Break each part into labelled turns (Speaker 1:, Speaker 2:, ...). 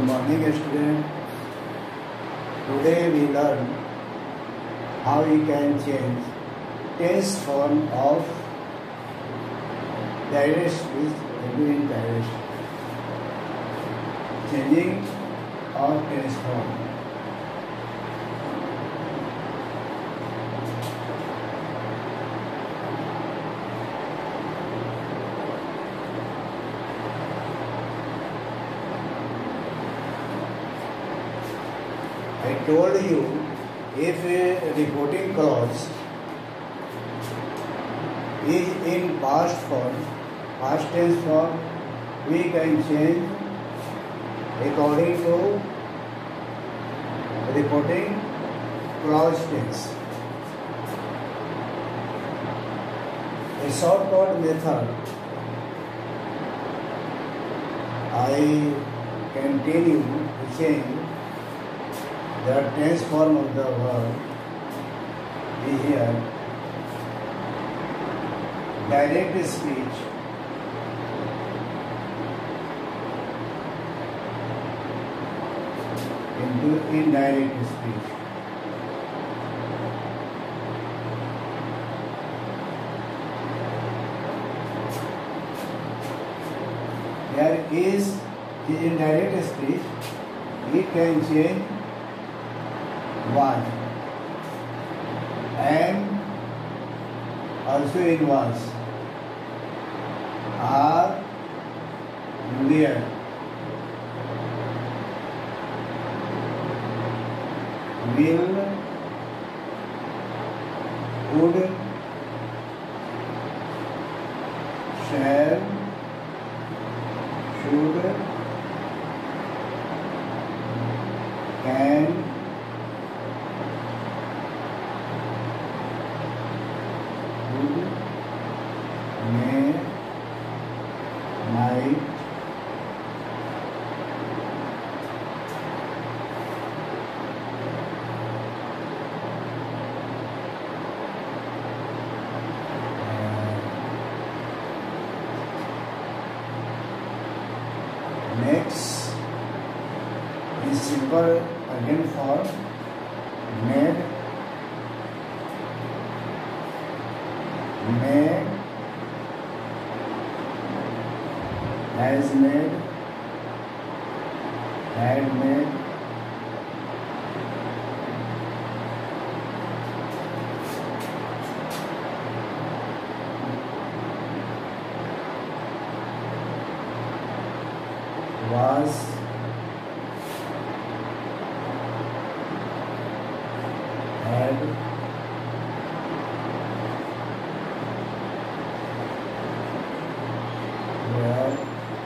Speaker 1: Good morning, student. Today we learn how we can change tense form of direct speech into indirect. Changing of tense form. I told you, if a reporting clause is in past form, past tense form, we can change according to reporting clause tense. A shortcut method I can tell you to change the tense form of the verb is here. Direct speech into indirect speech. Here is the indirect speech. We can change one and also in was are where will would shall should can may, might, next is simple again for made, made, has made, had made, was, had, were.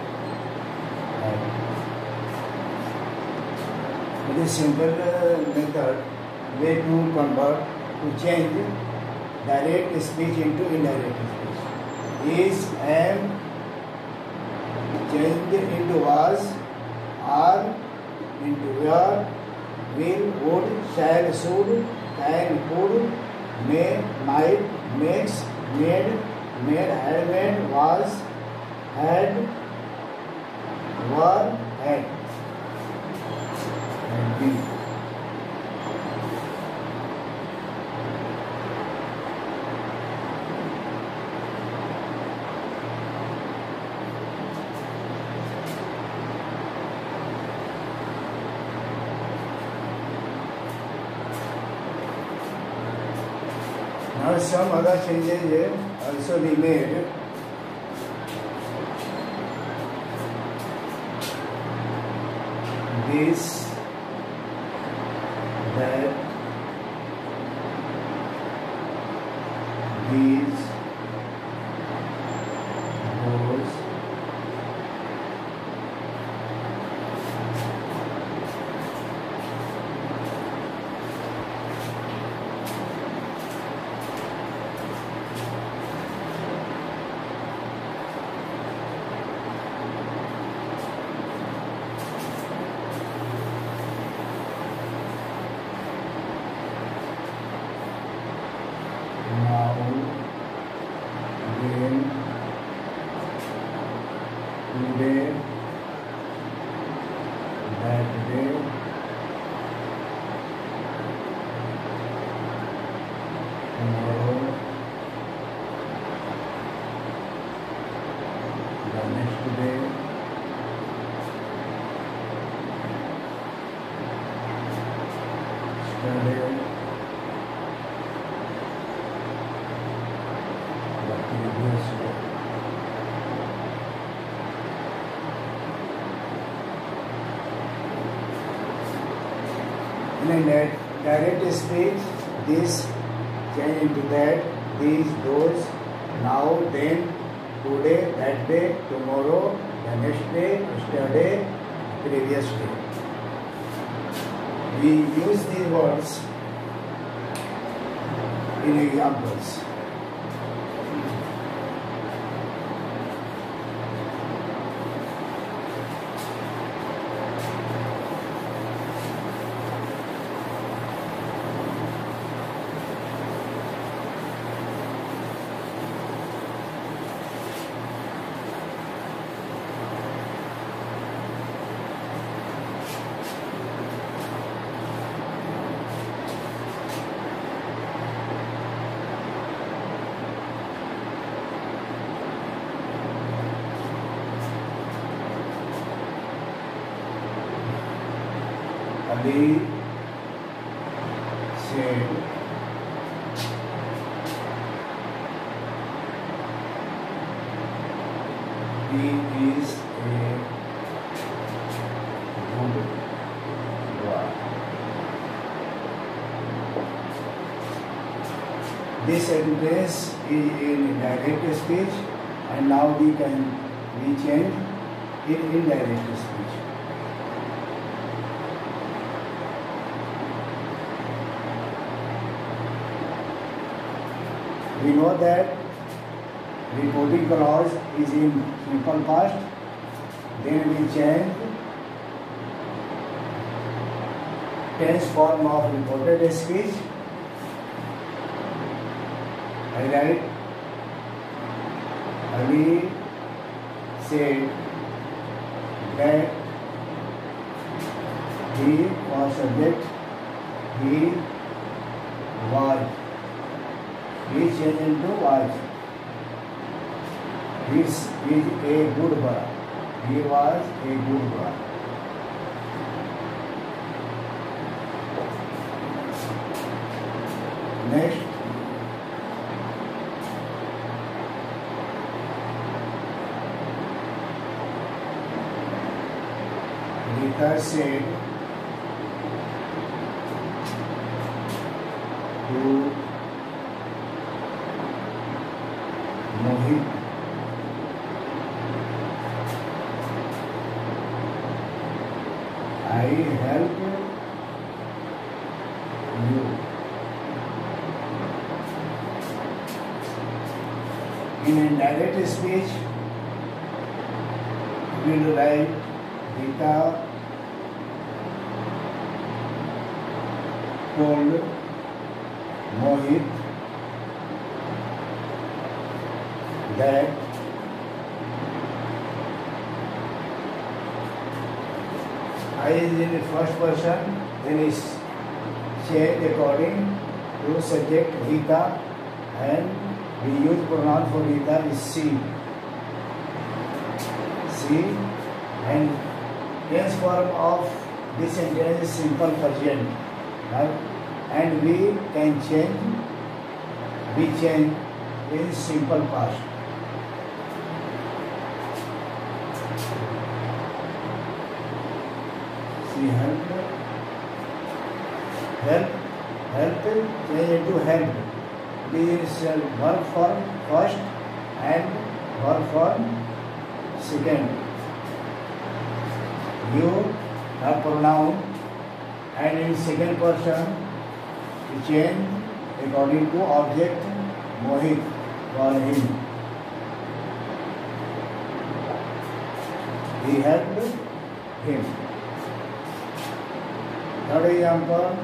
Speaker 1: It is simple method way to convert, to change direct speech into indirect speech. Is, am, changed into was, are into were, will, would, shall, should, can, could, may, might, makes, made, had made, was, had, were, had. Now some other changes also be made. This, that, these, those, now yesterday, the previous day. In a direct speech, this change into that, these, those, now, then, today, that day, tomorrow, the next day, yesterday, previous day. We use these words in examples. Ali said, he is a good boy. This sentence is in direct speech, and now we change in indirect speech. We know that reporting clause is in simple past, then we change tense form of reported speech. I write, Ali said that he was subject, he was. He changed into was. He is a good boy. He was a good boy. Next, Rita said to Mohit, I help you. In indirect speech, we will write Rita told Mohit that I is in the first person, then is changed according to subject Rita, and we use pronoun for Rita is she. She, and tense form of this sentence is simple present, right? And we can change, we change in simple past. She helped, change into helped. This is verb form first and verb form second. You have pronoun, and in second person we change according to object Mohit for him. He helped him. Third example,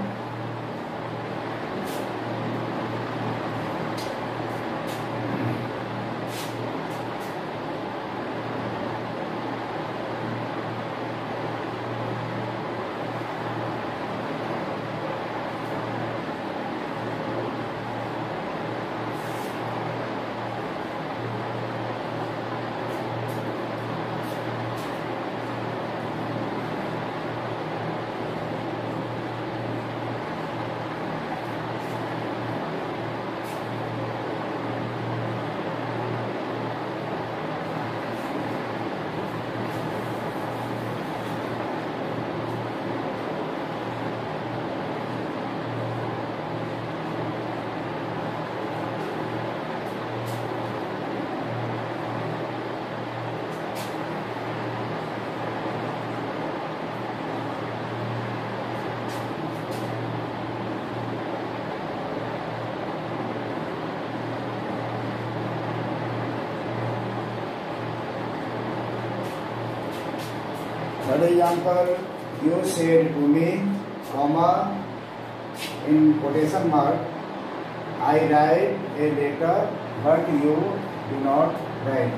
Speaker 1: For example, you said to me, comma, in quotation mark, I write a letter, but you do not write.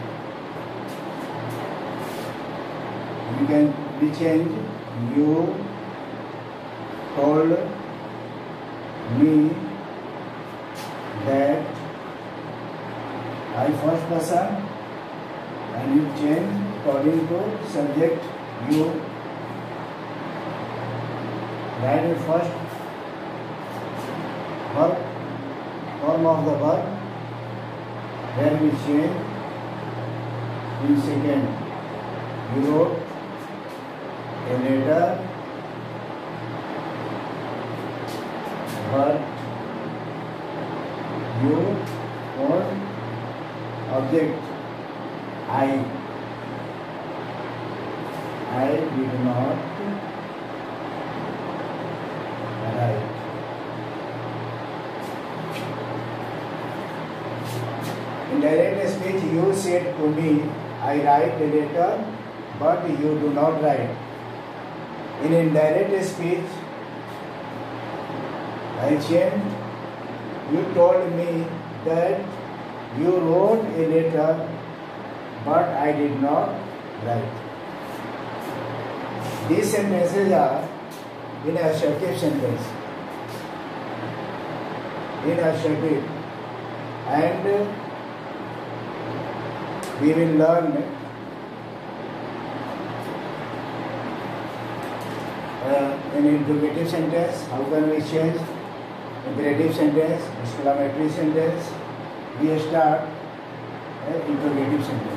Speaker 1: You can be changed. You told me that I first person, and you change according to subject. You write the first verb, form of the verb, then we change in second. You wrote a letter, but you want object I did not write. In direct speech, you said to me, I write a letter, but you do not write. In indirect speech, I changed. You told me that you wrote a letter, but I did not write. These sentences are in assertive sentence. In assertive, and we will learn in interrogative sentence how can we change imperative sentence, exclamatory sentence. We start interrogative sentence.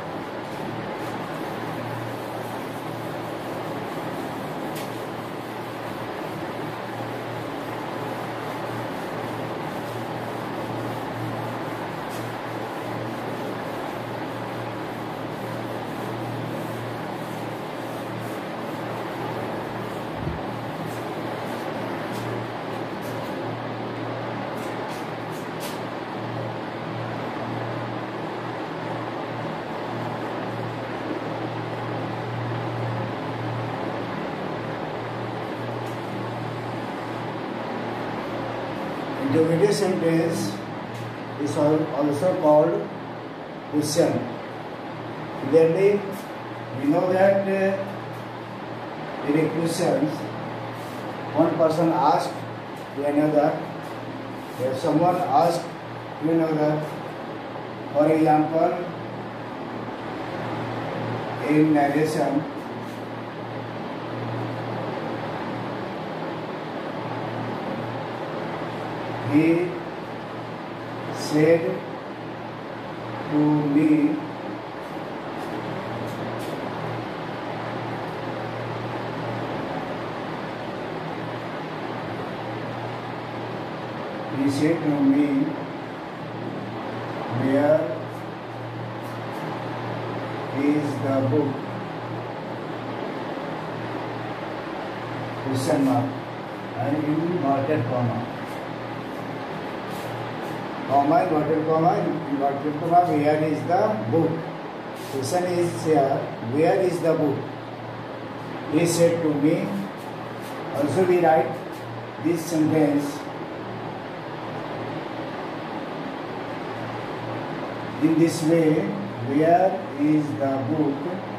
Speaker 1: Interrogative sentence is also called question. Clearly, we know that in a question, one person asks to another, if someone asks to another, for example, in narration, he said to me, where is the book? Question mark and inverted comma. Comma, inverted comma, where is the book? Question is here, where is the book? He said to me. Also we write this sentence in this way, where is the book?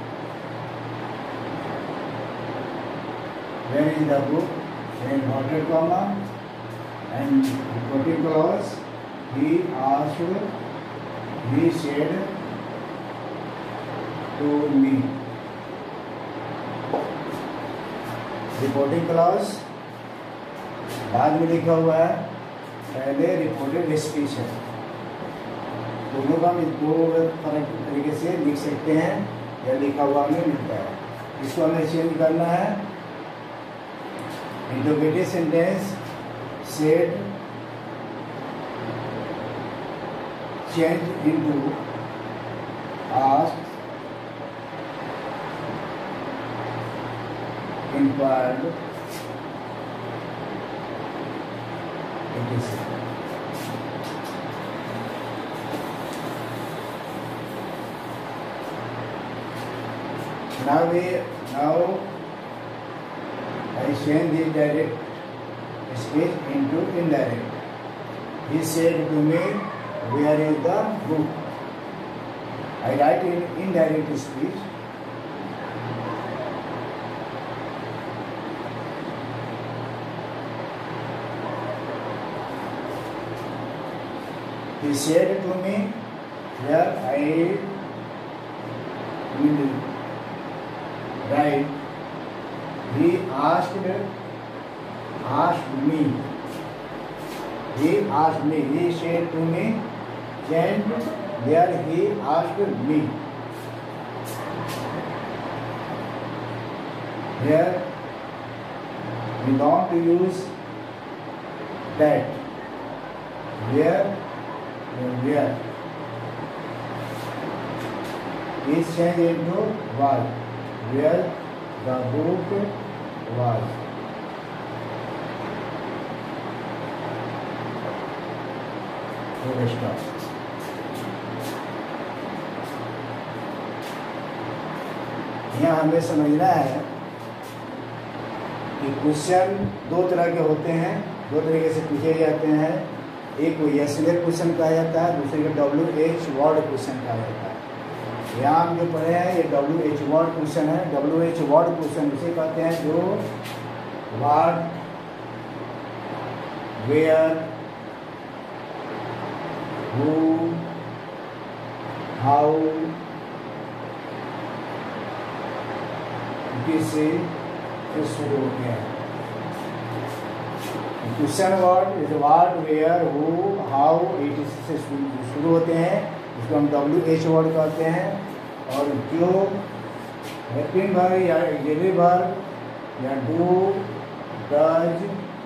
Speaker 1: Where is the book? Then inverted comma and reporting clause. He asked, he said to me. Reporting clause बाद में लिखा हुआ है, पहले reported speech है। दोनों का दो अलग तरीके से लिख सकते हैं या लिखा हुआ हमें मिलता है। इसको हमें चेंज करना है। Interrogative sentence said change into asked, inquired, etc. Now I change the direct speech into indirect. He said to me, "Where is the book?" I write in indirect speech. He said to me, here I will write. He asked me. He asked me. He said to me, and there he asked me. Here we don't use that. Where is changed into was. Where the book was. Stop. यहाँ हमें समझना है कि question दो तरह के होते हैं, दो तरीके से पूछे जाते हैं। एक को यस/नो क्वेश्चन कहा जाता है, दूसरे को WH वर्ड क्वेश्चन कहा जाता है। यहाँ हम जो पढ़े हैं ये WH वर्ड क्वेश्चन है। WH वर्ड क्वेश्चन उसे कहते हैं जो व्हाट, वेयर, हु, हाउ, से शुरू होते हैं। क्वेश्चन वर्ड जैसे what, where, who, how, etc से शुरू होते हैं, इसको हम WH वर्ड कहते हैं। और जो हेल्पिंग वर्ब या ऑक्सिलरी वर्ब या do, does,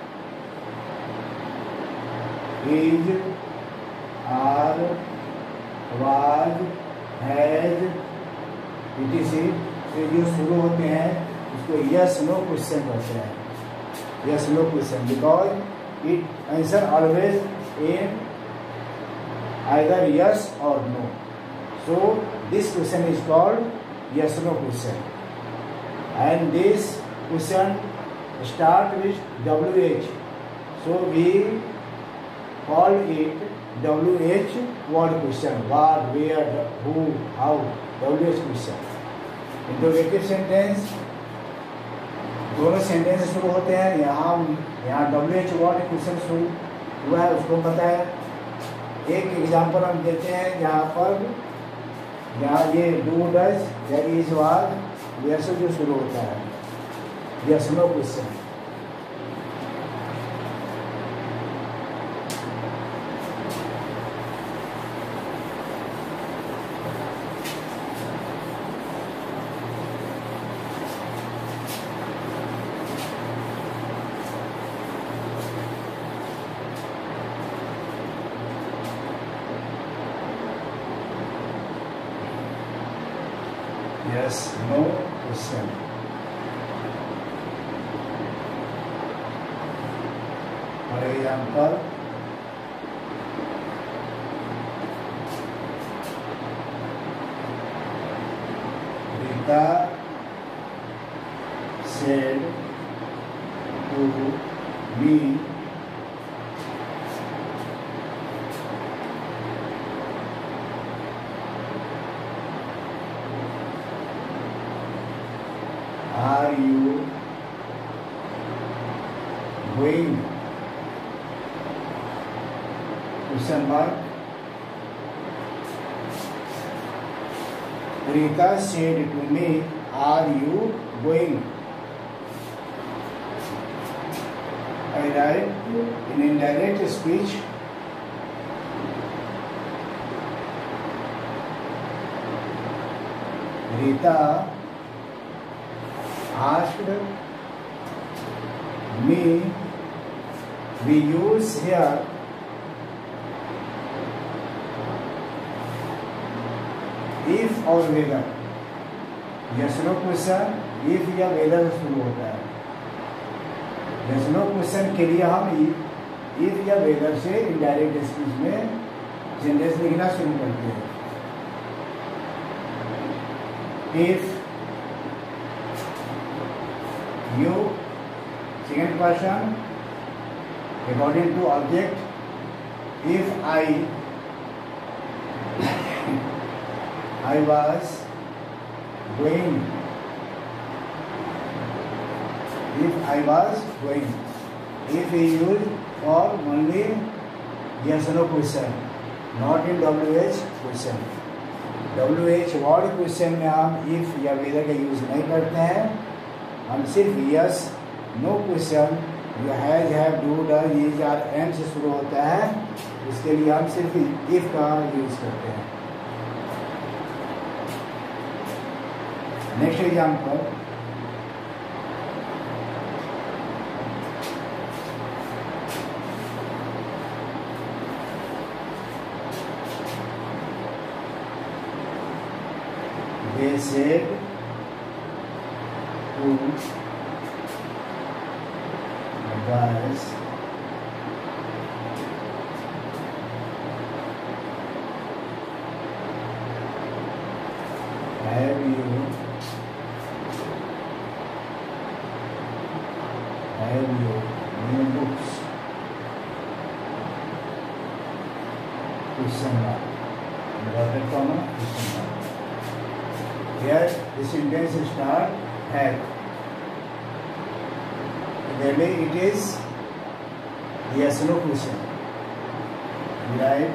Speaker 1: is, are, was, has, etc से जो शुरू होते हैं उसको यस/नो क्वेश्चन कहते हैं। Yes no question because it answer always in either yes और no, so this question is called yes no question and this question start with WH, so we call it WH word question. What, where, who, how, WH question. Interrogative sentence दोनों sentence शुरू होते हैं। यहाँ WH word question शुरू हुआ है उसको पता है। एक एग्जांपल हम देते हैं यहाँ ये डू, डज या इज, वाज, वेयर से जो शुरू होता है yes no question. Yes/no question. For example, Rita said to me, are you going? Question mark. Rita said to me, are you going? I write in indirect speech. Rita asked me. We use here if और whether. yes/no question if या whether से शुरू होता है। yes/no question के लिए हम if या whether से इनडायरेक्ट स्पीच में सेंटेंस लिखना शुरू करते हैं। if You, second person, according to object, if I was going, if we use for only yes or no question, not in WH question. WH word question में हम if या weather का use नहीं करते हैं, हम सिर्फ यस नो क्वेश्चन जो have do does is are and से शुरू होता है, उसके लिए हम सिर्फ इफ का यूज करते हैं. Next example, they said to the boys, have you new books? Question mark. Inverted comma, question mark. Here the sentence start have. Then it is yes no question. Right?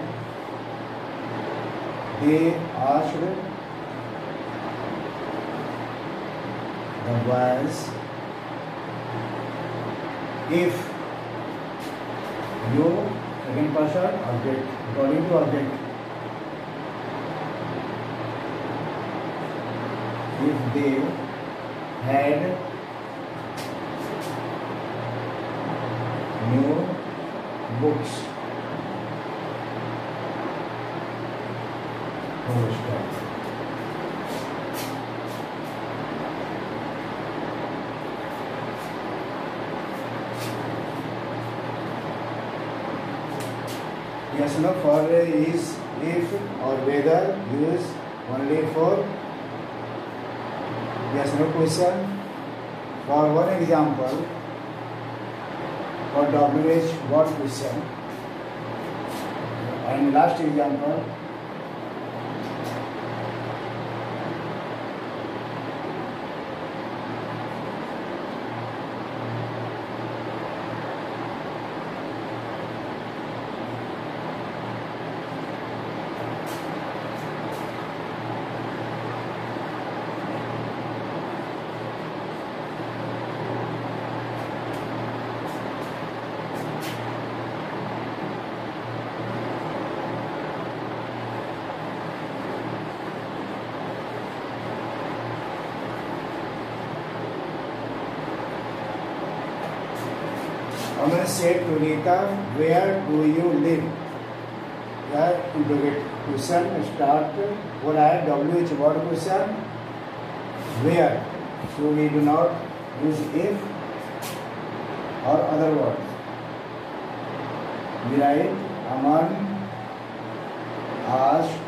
Speaker 1: They asked the boys if you, second person, object, according to object, if they had new books. Yes no for is if or whether use only for yes no question. For one example, for WH what question, and last example, I'm going to say to Rita, where do you live? Here interrogate question start. What I WH word question, where, so we do not use if or other words. We write Aman asked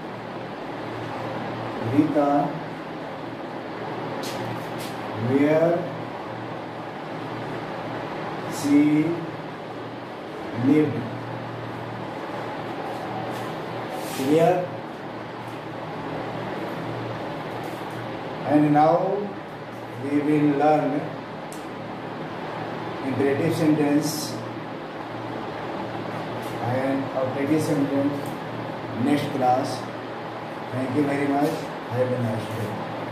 Speaker 1: Rita where she lived. Clear? And now we will learn imperative sentence and objective sentence next class. Thank you very much. Have a nice day.